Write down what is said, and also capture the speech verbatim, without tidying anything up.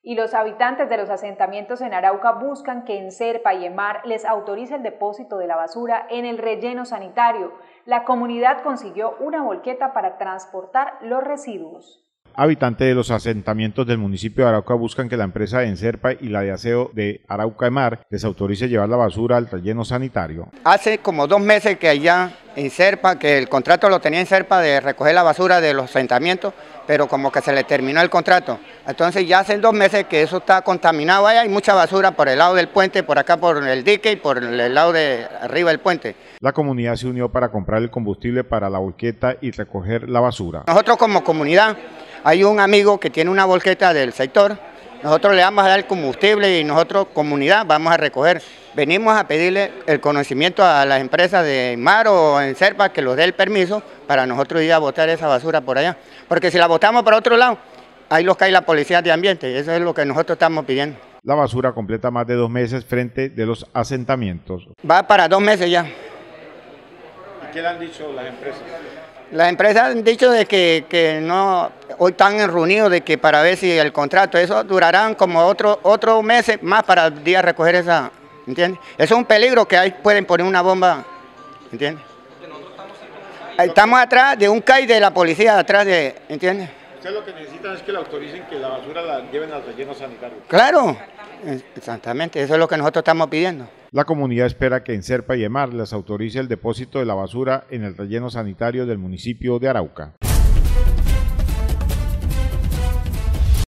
Y los habitantes de los asentamientos en Arauca buscan que Enserpa y EMAR les autorice el depósito de la basura en el relleno sanitario. La comunidad consiguió una volqueta para transportar los residuos. Habitantes de los asentamientos del municipio de Arauca buscan que la empresa de Enserpa y la de aseo de Arauca EMAR les autorice llevar la basura al relleno sanitario. Hace como dos meses que allá Enserpa, que el contrato lo tenía Enserpa de recoger la basura de los asentamientos, pero como que se le terminó el contrato. Entonces ya hace dos meses que eso está contaminado, allá hay mucha basura por el lado del puente, por acá por el dique y por el lado de arriba del puente. La comunidad se unió para comprar el combustible para la volqueta y recoger la basura. Nosotros como comunidad, hay un amigo que tiene una volqueta del sector, nosotros le vamos a dar el combustible y nosotros, comunidad, vamos a recoger. Venimos a pedirle el conocimiento a las empresas de EMAR o Enserpa que nos dé el permiso para nosotros ir a botar esa basura por allá. Porque si la botamos para otro lado, ahí los cae la policía de ambiente y eso es lo que nosotros estamos pidiendo. La basura completa más de dos meses frente de los asentamientos. Va para dos meses ya. ¿Y qué le han dicho las empresas? Las empresas han dicho de que, que no, hoy están reunidos de que para ver si el contrato, eso durarán como otro, otro mes más para el día recoger esa, ¿entiendes? Eso es un peligro que ahí pueden poner una bomba, ¿entiendes? Estamos atrás de un C A I de la policía, atrás de, ¿entiendes? Ustedes lo que necesitan es que le autoricen que la basura la lleven al relleno sanitario. Claro, exactamente, eso es lo que nosotros estamos pidiendo. La comunidad espera que Enserpa y EMAR les autorice el depósito de la basura en el relleno sanitario del municipio de Arauca.